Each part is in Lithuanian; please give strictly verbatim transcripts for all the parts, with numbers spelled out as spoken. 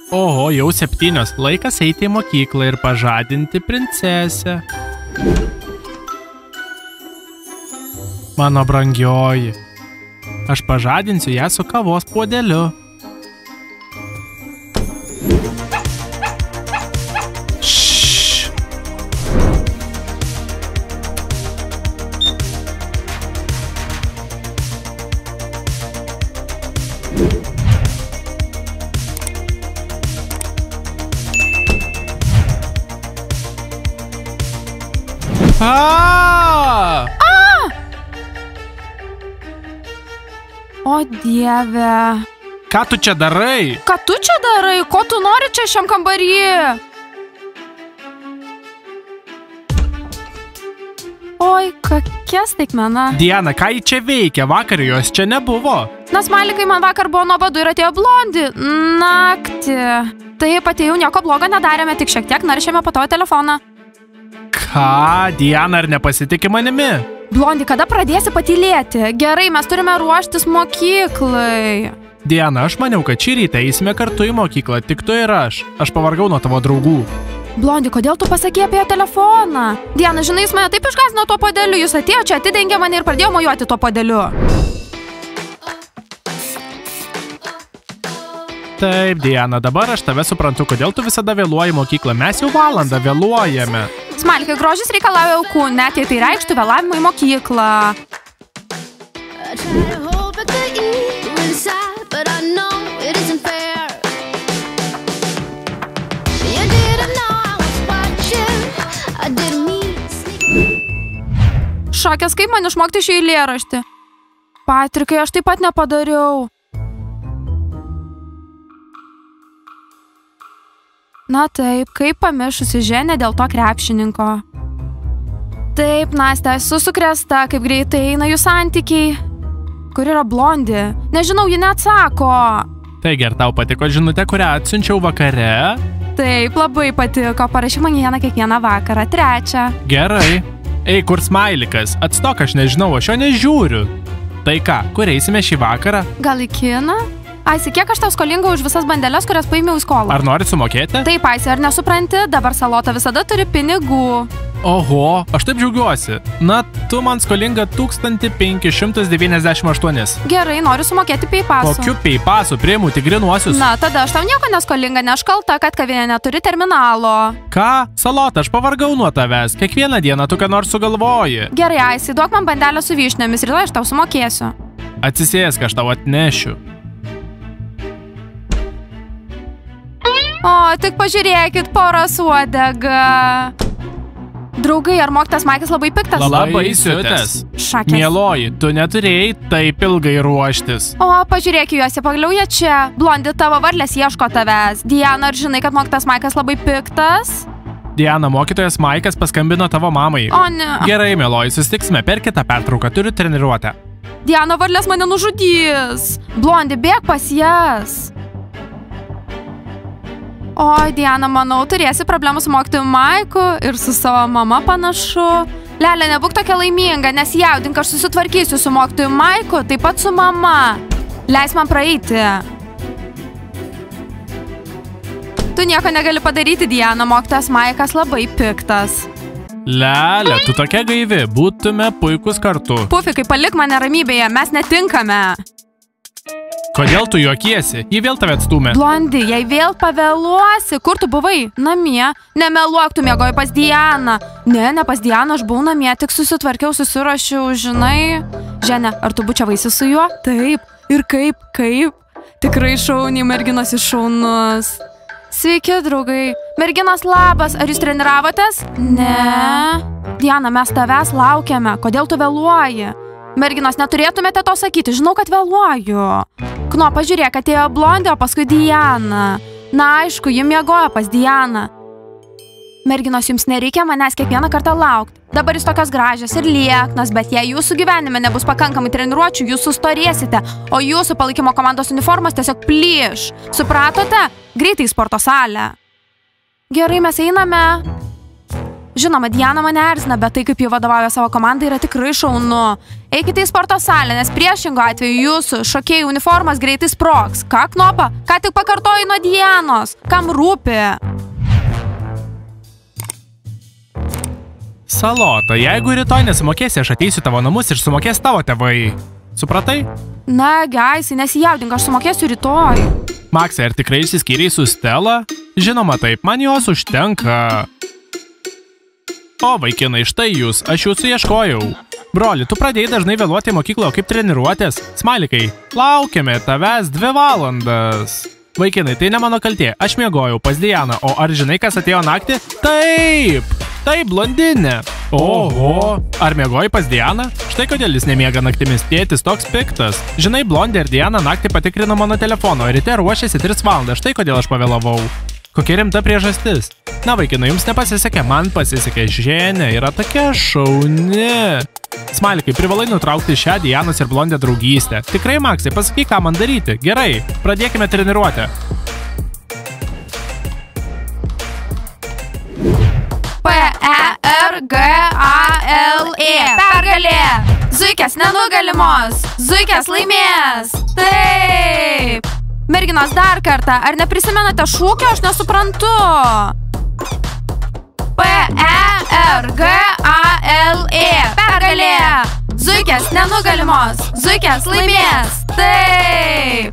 Oho, jau septynios. Laikas eiti į mokyklą ir pažadinti princesę. Mano brangioji. Aš pažadinsiu ją su kavos puodeliu. Ššš. A! O dieve. Ką tu čia darai? Ką tu čia darai? Ko tu nori čia šiam kambarį? Oi, kokia staigmena. Diana, ką ji čia veikia? Vakar jos čia nebuvo. Na, smalikai, man vakar buvo nuobodu ir atėjo blondi. Naktį. Taip, atėjau, nieko blogo nedarėme, tik šiek tiek naršėme po tavo telefoną. Ką? Diana, ar nepasitikė manimi? Blondi, kada pradėsi patylėti? Gerai, mes turime ruoštis mokyklai. Diana, aš maniau, kad šį rytą eisime kartu į mokyklą, tik tu ir aš. Aš pavargau nuo tavo draugų. Blondi, kodėl tu pasakei apie telefoną? Diana, žinai, jis mane taip išgąsdino tuo puodeliu. Jis atėjo čia, atidengė mane ir pradėjo mojuoti tuo puodeliu. Taip, Diana, dabar aš tave suprantu, kodėl tu visada vėluoji mokyklą. Mes jau valandą vėluojame. Smalikai, grožis reikalauja aukų, net jei tai reikštų vėlavimą į mokyklą. Šakės, kaip man išmokti šį eilėraštį? Patrikai, aš taip pat nepadariau. Na taip, kaip pamišusi Ženė dėl to krepšininko. Taip, Nastė, esu sukrėsta, kaip greitai eina jų santykiai. Kur yra Blondi? Nežinau, ji neatsako. Taigi, ar tau patiko žinutė, kurią atsiunčiau vakare? Taip, labai patiko. Parašyk man vieną kiekvieną vakarą, trečią. Gerai. Ei, kur smalikas? Atstok, aš nežinau, aš jo nežiūriu. Tai ką, kur eisime šį vakarą? Gal į kiną? Aisi, kiek aš tau skolinga už visas bandeles, kurias paėmiau į skolą? Ar norit sumokėti? Taip, Aisi, ar nesupranti? Dabar Salota visada turi pinigų. Oho, aš taip džiaugiuosi. Na, tu man skolinga tūkstantį penkis šimtus devyniasdešimt aštuonis. Gerai, noriu sumokėti PayPasu. Kokiu PayPasu? Priimu tik grynuosius. Na, tada aš tau nieko neskolinga, nes kalta, kad kavinė neturi terminalo. Ką? Salota, aš pavargau nuo tavęs. Kiekvieną dieną tu ką nors sugalvoji. Gerai, Aisi, duok man bandelę su vyšniomis ir aš tau sumokėsiu. Atsisėsk, aš tau atnešiu. O, tik pažiūrėkit, poros uodega. Draugai, ar mokytas Maikas labai piktas? Labai siutęs. Šakės. Mieloji, tu neturėjai taip ilgai ruoštis. O, pažiūrėk juos, pagaliau jie čia. Blondi, tavo varlės ieško tavęs. Diana, ar žinai, kad mokytas Maikas labai piktas? Diana, mokytojas Maikas paskambino tavo mamai. O, ne. Gerai, mieloji, susitiksime per kitą pertrauką, turiu treniruotę. Diana, varlės mane nužudys. Blondi, bėk pas jas. Oi, Diana, manau, turėsi problemų su mokytoju Maiku ir su savo mama panašu. Lelė, nebūk tokia laiminga, nes jaudink, aš susitvarkysiu su mokytoju Maiku, taip pat su mama. Leis man praeiti. Tu nieko negali padaryti, Diana, mokytojas Maikas labai piktas. Lelė, tu tokia gaivi, būtume puikus kartu. Pufikai, palik mane ramybėje, mes netinkame. Kodėl tu juokiesi? Ji vėl tave atstūmė. Blondi, jei vėl pavėluosi. Kur tu buvai? Namie. Nemeluok, tu miegoji pas Dianą. Ne, ne pas Dianą, aš buvau namie, tik susitvarkiau, susirašiau, žinai. Žene, ar tu bučiavaisi su juo? Taip. Ir kaip, kaip? Tikrai šauniai, merginos iš šaunus. Sveiki, draugai. Merginos, labas, ar jūs treniravotės? Ne. Diana, mes tavęs laukiame. Kodėl tu vėluoji? Merginos, neturėtumėte to sakyti, žinau, kad vėluoju. Kno, pažiūrėk, atėjo Blondi, o paskui Diana. Na, aišku, ji miegojo pas Dianą. Merginos, jums nereikia manęs kiekvieną kartą laukti. Dabar jūs tokios gražios ir lieknos, bet jei jūsų gyvenime nebus pakankamai treniruočių, jūs sustorėsite, o jūsų palaikymo komandos uniformos tiesiog plyš. Supratote? Greitai į sporto salę. Gerai, mes einame. Žinoma, Diana mane erzina, bet tai, kaip ji vadovauja savo komandai, yra tikrai šaunu. Eikite į sporto salę, nes priešingo atveju jūsų šokėjų uniformas greitai sprogs. Ką, Knopa? Ką tik pakartojai nuo Dianos? Kam rūpi? Salota, jeigu rytoj nesumokėsi, aš ateisiu tavo namus ir sumokės tavo tėvai. Supratai? Na, Gaisai, nesijaudink, aš sumokėsiu rytoj. Maksai, ar tikrai išsiskyriai su Stella? Žinoma taip, man jos užtenka. O, vaikinai, štai jūs, aš jūsų ieškojau. Broli, tu pradėjai dažnai vėluoti į mokyklą, kaip treniruotės. Smailikai, laukiame tavęs dvi valandas. Vaikinai, tai ne mano kaltė, aš miegojau pas Dianą, o ar žinai, kas atėjo naktį? Taip, tai blondinė. Oho, ar miegoji pas Dianą? Štai kodėl jis nemiega naktimis, tėtis toks piktas. Žinai, blondė ir Diana naktį patikrino mano telefono, o ryte ruošėsi tris valandas, štai kodėl aš pavėlavau. Kokia rimta priežastis? Na, vaikinai, jums nepasisekė, man pasisekė. Ženė yra tokia šauni. Smailikai, privalai nutraukti šią Dianos ir blondė draugystę. Tikrai, Maksai, pasakyk, ką man daryti. Gerai, pradėkime treniruotę. P E R G A L E. Pergalė. Zuikės nenugalimos. Zuikės laimės. Taip. Merginos, dar kartą. Ar neprisimenate šūkio? Aš nesuprantu. P E R G A L E. Pergalė. Zuikės nenugalimos. Zuikės laimės. Taip.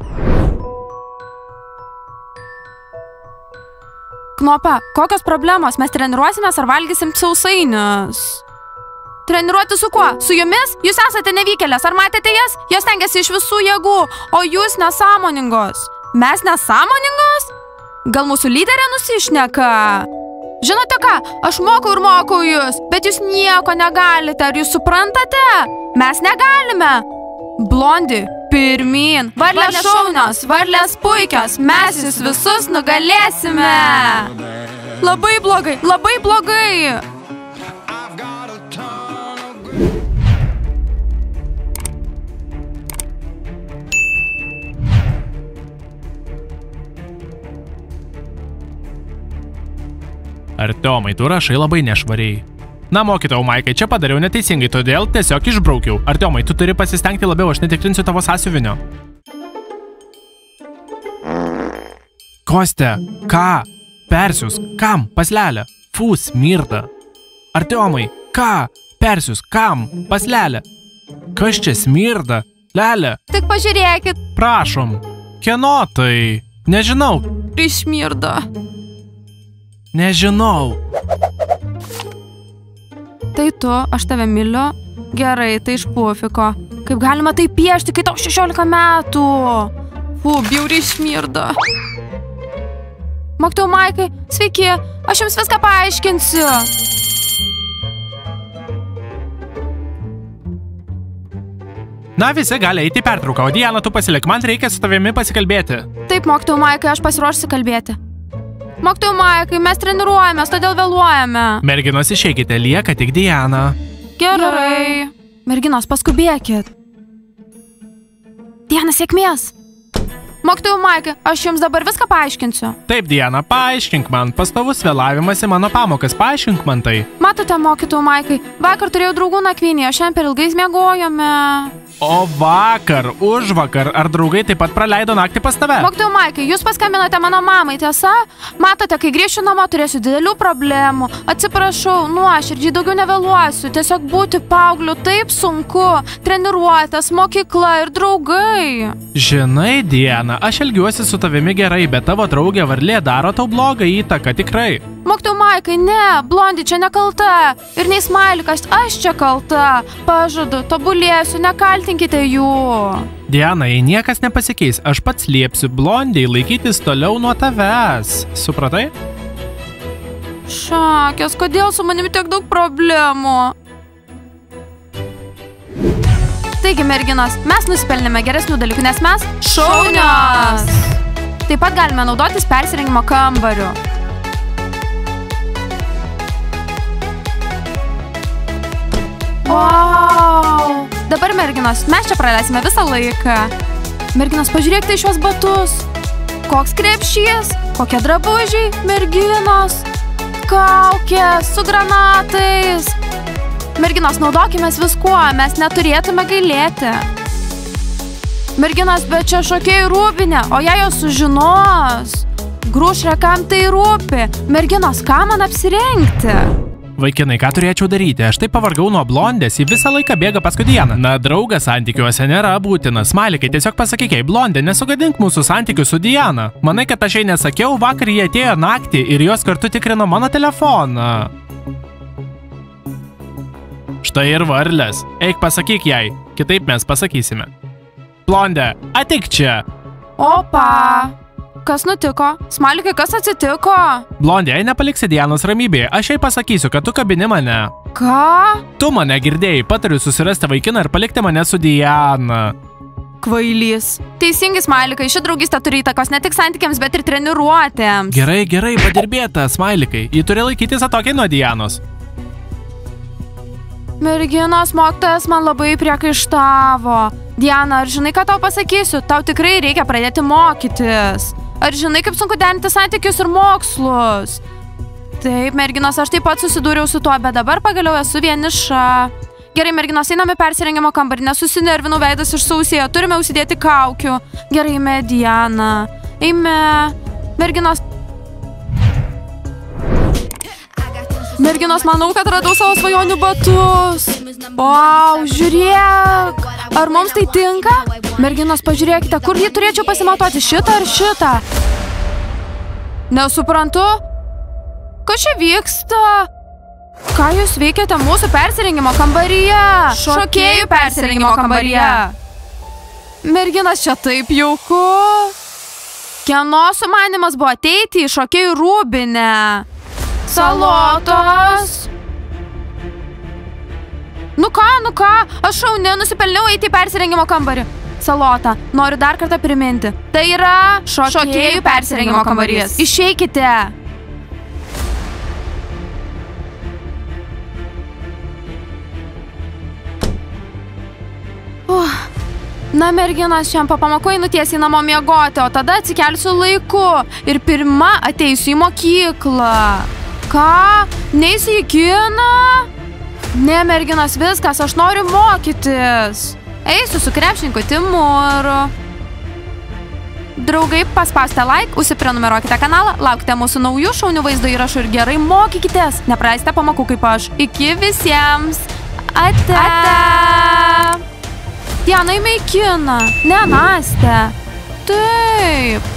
Knopa, kokios problemos? Mes treniruosimės ar valgysim sausainius? Treniruoti su kuo? Su jumis? Jūs esate nevykėlės, ar matėte jas? Jos tengiasi iš visų jėgų, o jūs nesąmoningos. Mes nesąmoningos? Gal mūsų lyderė nusišneka? Žinote ką? Aš mokau ir mokau jūs, bet jūs nieko negalite, ar jūs suprantate? Mes negalime. Blondi, pirmyn, varlės šaunios, varlės puikios, mes jūs visus nugalėsime. Labai blogai, labai blogai. Artiomai, tu rašai labai nešvariai. Na, mokytojau, Maikai, čia padariau neteisingai, todėl tiesiog išbraukiau. Artiomai, tu turi pasistengti labiau, aš netikrinsiu tavo sąsiuvinio. Koste, ką? Persius, kam? Paslelę. Fū, smirda. Artiomai, ką? Persius, kam? Paslelę. Kas čia smirda? Lelė. Tik pažiūrėkit. Prašom. Kieno tai? Nežinau. Išmirda. Nežinau. Tai tu, aš tave myliu. Gerai, tai iš pufiko. Kaip galima tai piešti, kai tau šešiolika metų? Fū, bjauriai išmirda. Mokytojau Maikai, sveiki, aš jums viską paaiškinsiu. Na, visi gali eiti į pertrauką, o Diana, tu pasilik, man reikia su tavimi pasikalbėti. Taip, mokytojau Maikai, aš pasiruošusi kalbėti. Mokytojau Maikai, mes treniruojamės, todėl vėluojame. Merginos, išeikite, lieka tik Diana. Gerai. Merginos, paskubėkit. Diana, sėkmės. Mokytojau Maikai, aš jums dabar viską paaiškinsiu. Taip, Diana, paaiškink man. Pastovus vėlavimas į mano pamokas, paaiškink man tai. Matote, mokytojau Maikai, vakar turėjau draugų nakvynį, o šiandien per ilgai miegojome. O vakar, užvakar, ar draugai taip pat praleido naktį pas tave? Mokytojau Maikai, jūs paskambinote mano mamai, tiesa? Matote, kai grįšiu namo, turėsiu didelių problemų. Atsiprašau, nuoširdžiai daugiau nevėluosiu. Tiesiog būti paaugliu taip sunku. Treniruotės, mokykla ir draugai. Žinai, Diana, aš elgiuosi su tavimi gerai, bet tavo draugė varlė daro tau blogą įtaką, tikrai. Mokytojau Maikai, ne, Blondi čia nekalta. Ir nei Smailikas, aš čia kalta. Pažadu, tobulėsiu, nekaltinkite jų. Diana, jei niekas nepasikeis, aš pats liepsiu Blondiai laikytis toliau nuo tavęs. Supratai? Šakės, kodėl su manimi tiek daug problemų? Taigi, merginos, mes nusipelnėme geresnių dalykų, nes mes šaunios. Taip pat galime naudotis persirengimo kambariu. Wow! Dabar, merginos, mes čia praleisime visą laiką. Merginos, pažiūrėkite į šios batus. Koks krepšys, kokie drabužiai, merginos. kaukės su granatais. Merginos, naudokimės viskuo, mes neturėtume gailėti. Merginos, bet čia šokėjų rūbinė, o jei jos sužinos. Grūšrė, kam tai rūpi? Merginos, ką man apsirengti? Vaikinai, ką turėčiau daryti? Aš taip pavargau nuo blondės, ji visą laiką bėga paskui Dianą. Na, draugas santykiuose nėra būtinas. Smalikai, tiesiog pasakyk, jei blondė, nesugadink mūsų santykių su Diana. Manai, kad aš jai nesakiau, vakar jie atėjo naktį ir jos kartu tikrino mano telefoną. Štai ir varlės. Eik pasakyk jai, kitaip mes pasakysime. Blondė, ateik čia. Opa. Kas nutiko? Smalikai, kas atsitiko? Blondė, jei nepaliksi Dianos ramybėje, aš jai pasakysiu, kad tu kabini mane. Ką? Tu mane girdėjai, patariu susirasti vaikiną ir palikti mane su Diana. Kvailys. Teisingai, Smalikai, ši draugystė turi įtakos ne tik santykiams, bet ir treniruotėms. Gerai, gerai, padirbėta, Smalikai. Ji turi laikytis atokiai nuo Dianos. Merginos, mokytojas man labai priekaištavo. Diana, ar žinai, ką tau pasakysiu? Tau tikrai reikia pradėti mokytis. Ar žinai, kaip sunku derinti santykius ir mokslus? Taip, merginos, aš taip pat susidūriau su tuo, bet dabar pagaliau esu vieniša. Gerai, merginos, einame persirengimo kambarį, nesusinervinau, veidas išsausėjo, turime užsidėti kaukių. Gerai, eime, Diana. Eime. Merginos. Merginos, manau, kad radau savo svajonių batus. Wow, žiūrėk. Ar mums tai tinka? Merginos, pažiūrėkite, kur jį turėčiau pasimatuoti, šitą ar šitą? Nesuprantu. Kas čia vyksta? Ką jūs veikiate mūsų persirengimo kambaryje? Šokėjų persirengimo kambaryje. Merginas, čia taip jauku. Kieno sumanymas buvo ateiti į šokėjų rūbinę? Salotos. Nu ką, nu ką, aš šauni, nusipelniau eiti į persirengimo kambarį. Salota, noriu dar kartą priminti. Tai yra šokėjų, šokėjų persirengimo kambarys. Išeikite. Uh. Na, merginos, šiandien po pamokų einu tiesiai namo miegoti, o tada atsikelsiu laiku ir pirma ateisiu į mokyklą. Ką? Neisi į kiną? Ne, merginos, viskas, aš noriu mokytis. Eisiu su krepšininku Timūru. Draugai, paspausite like, užsiprenumeruokite kanalą, laukite mūsų naujų šaunių vaizdo įrašų ir gerai mokykitės. Nepraeisite pamokų kaip aš. Iki visiems. Ate. Ate. Diana, eime į kiną. Ne, Nastė. Taip.